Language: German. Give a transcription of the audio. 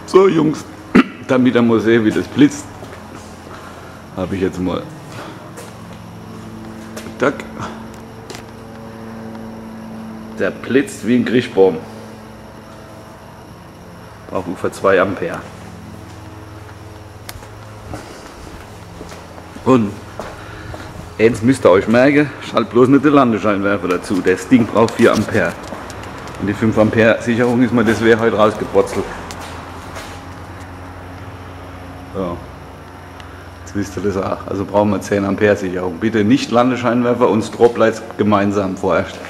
So Jungs, damit ihr mal sehen, wie das blitzt, habe ich jetzt mal Tack. Der blitzt wie ein Griechbaum. Braucht ungefähr 2 Ampere. Und eins müsst ihr euch merken, schalt bloß nicht den Landescheinwerfer dazu. Das Ding braucht 4 Ampere. Und die 5 Ampere Sicherung ist mir das wäre heute rausgebrotzelt. So. Jetzt wisst ihr das auch. Also brauchen wir 10 Ampere Sicherung. Bitte nicht Landescheinwerfer und Stroblights gemeinsam vorerst.